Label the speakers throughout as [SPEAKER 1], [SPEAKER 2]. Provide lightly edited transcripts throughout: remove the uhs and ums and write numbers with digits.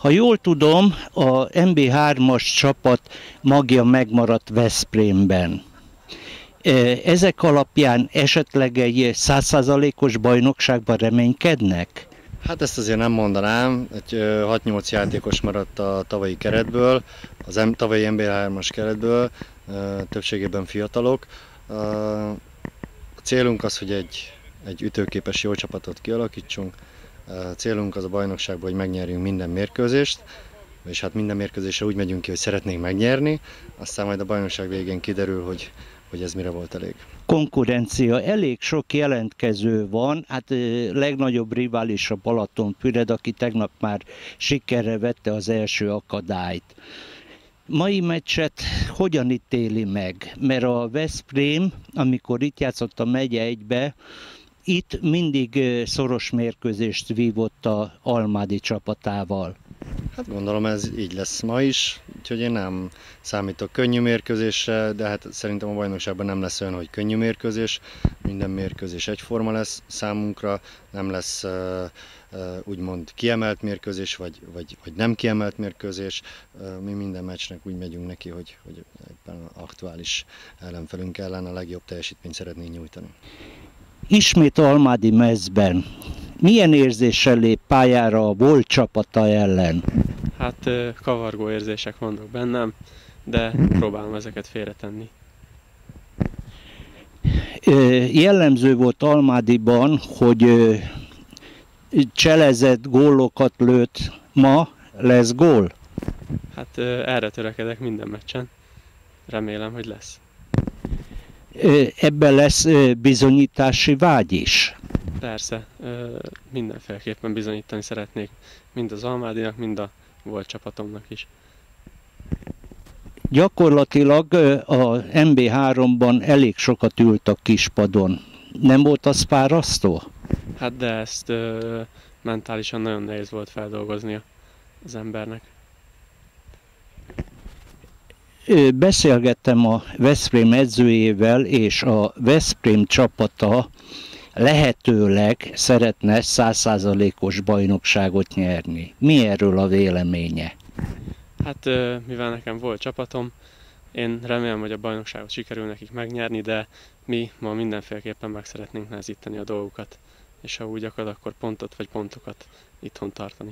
[SPEAKER 1] Ha jól tudom, a MB3-as csapat magja megmaradt Veszprémben. Ezek alapján esetleg egy 100%-os bajnokságban reménykednek?
[SPEAKER 2] Hát ezt azért nem mondanám, egy 6-8 játékos maradt a tavalyi keretből, az tavalyi MB3-as keretből, többségében fiatalok. A célunk az, hogy egy ütőképes jó csapatot kialakítsunk. A célunk az a bajnokságban, hogy megnyerjünk minden mérkőzést, és hát minden mérkőzésre úgy megyünk ki, hogy szeretnénk megnyerni, aztán majd a bajnokság végén kiderül, hogy ez mire volt elég.
[SPEAKER 1] Konkurencia, elég sok jelentkező van, hát legnagyobb rivális a Balatonfüred, aki tegnap már sikerre vette az első akadályt. Mai meccset hogyan ítéli meg? Mert a Veszprém, amikor itt játszott a megye 1-be, itt mindig szoros mérkőzést vívott a Almádi csapatával.
[SPEAKER 2] Hát gondolom ez így lesz ma is, úgyhogy én nem számítok könnyű mérkőzésre, de hát szerintem a bajnokságban nem lesz olyan, hogy könnyű mérkőzés. Minden mérkőzés egyforma lesz számunkra, nem lesz úgymond kiemelt mérkőzés, vagy nem kiemelt mérkőzés. Mi minden meccsnek úgy megyünk neki, hogy éppen aktuális ellenfelünk ellen a legjobb teljesítményt szeretnénk nyújtani.
[SPEAKER 1] Ismét Almádi mezben. Milyen érzéssel lép pályára a volt csapata ellen?
[SPEAKER 3] Hát kavargó érzések vannak bennem, de próbálom ezeket félretenni.
[SPEAKER 1] Jellemző volt Almádiban, hogy cselezett gólokat lőtt. Ma lesz gól?
[SPEAKER 3] Hát erre törekedek minden meccsen. Remélem, hogy lesz.
[SPEAKER 1] Ebben lesz bizonyítási vágy is?
[SPEAKER 3] Persze, mindenféleképpen bizonyítani szeretnék mind az Almádinak, mind a volt csapatomnak is.
[SPEAKER 1] Gyakorlatilag a MB3-ban elég sokat ült a kispadon. Nem volt az fárasztó?
[SPEAKER 3] Hát de ezt mentálisan nagyon nehéz volt feldolgoznia az embernek.
[SPEAKER 1] Beszélgettem a Veszprém edzőjével, és a Veszprém csapata lehetőleg szeretne 100%-os bajnokságot nyerni. Mi erről a véleménye?
[SPEAKER 3] Hát mivel nekem volt csapatom, én remélem, hogy a bajnokságot sikerül nekik megnyerni, de mi ma mindenféleképpen meg szeretnénk nehezíteni a dolgokat, és ha úgy akad, akkor pontot vagy pontokat itthon tartani.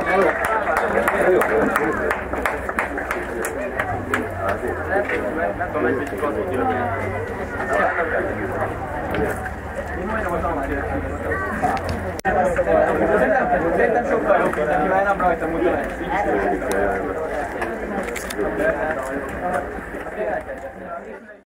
[SPEAKER 4] Szerintem sokkal jobb, mint aki már nem rajta mutat.